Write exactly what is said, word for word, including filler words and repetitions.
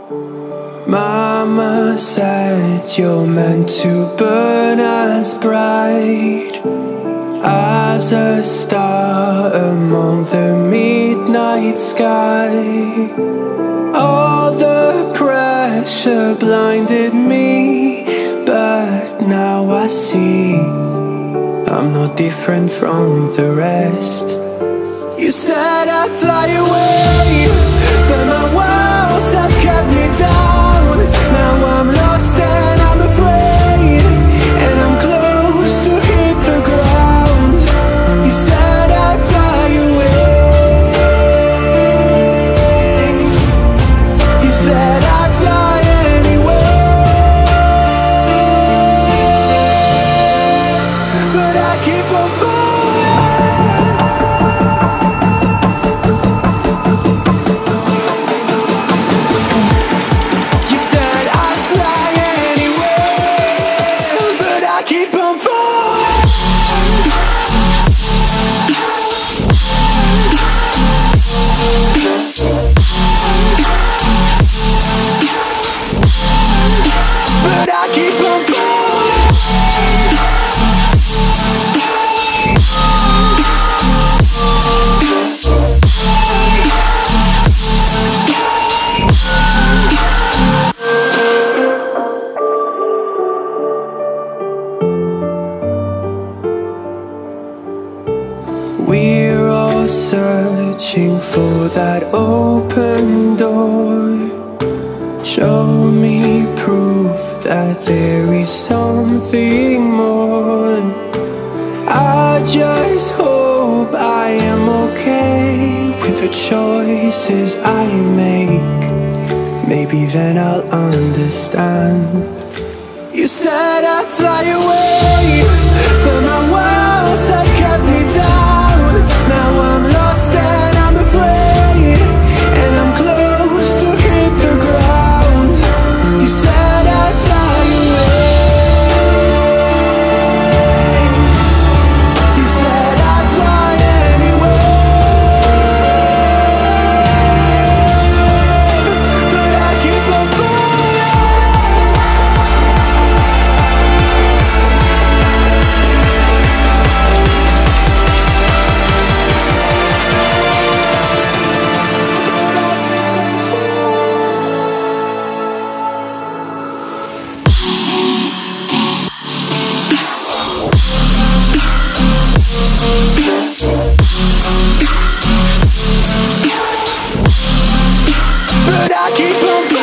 Mama said you're meant to burn as bright as a star among the midnight sky. All the pressure blinded me, but now I see I'm not different from the rest. You said I'd fly away, but my walls have kept me down. Now I'm lost and I'm afraid, and I'm close to hit the ground. You said I'd fly away. You said I'd fly anyway, but I keep on falling. You said I'd fly anyway, but I keep on falling. But I keep on falling. We're all searching for that open door. Show me proof that there is something more. I just hope I am okay with the choices I make. Maybe then I'll understand. You said I'd fly away, but my walls have kept me down. Now I'm lost and I'm afraid, and I'm close to hit the ground. You said I'd fly away. You said I'd fly anyway, but I keep on falling. But I keep on